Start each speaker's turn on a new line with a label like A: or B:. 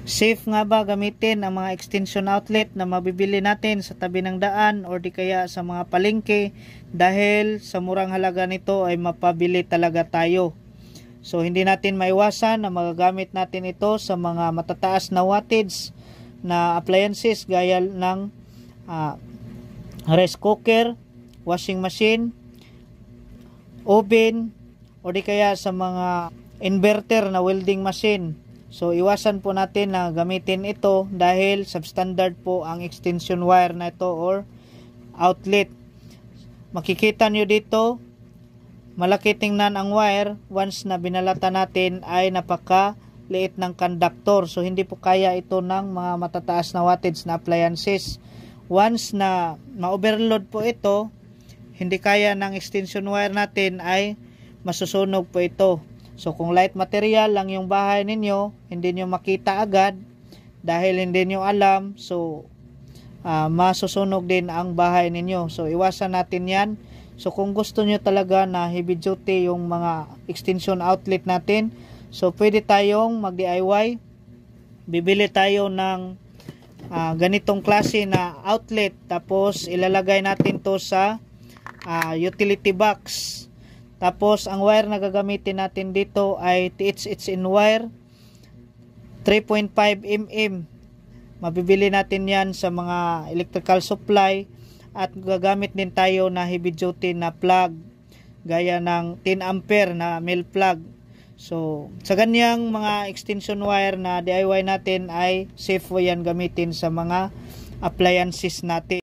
A: Safe nga ba gamitin ang mga extension outlet na mabibili natin sa tabi ng daan o di kaya sa mga palengke, dahil sa murang halaga nito ay mapabili talaga tayo. So hindi natin maiwasan na magagamit natin ito sa mga matataas na wattage na appliances gaya ng rice cooker, washing machine, oven, o di kaya sa mga inverter na welding machine. So iwasan po natin na gamitin ito dahil substandard po ang extension wire na ito or outlet. Makikita nyo dito, malaki tingnan ang wire. Once na binalata natin ay napakaliit ng conductor. So hindi po kaya ito ng mga matataas na wattage na appliances. Once na ma-overload po ito, hindi kaya ng extension wire natin ay masusunog po ito. So kung light material lang yung bahay ninyo, hindi nyo makita agad dahil hindi nyo alam, so masusunog din ang bahay ninyo. So iwasan natin yan. So kung gusto nyo talaga na heavy duty yung mga extension outlet natin, so pwede tayong mag DIY. Bibili tayo ng ganitong klase na outlet, tapos ilalagay natin to sa utility box. Tapos ang wire na gagamitin natin dito ay THHN wire 3.5 mm. Mabibili natin yan sa mga electrical supply, at gagamit din tayo na heavy duty na plug gaya ng 10 ampere na male plug. So sa ganyang mga extension wire na DIY natin ay safe po yan gamitin sa mga appliances natin.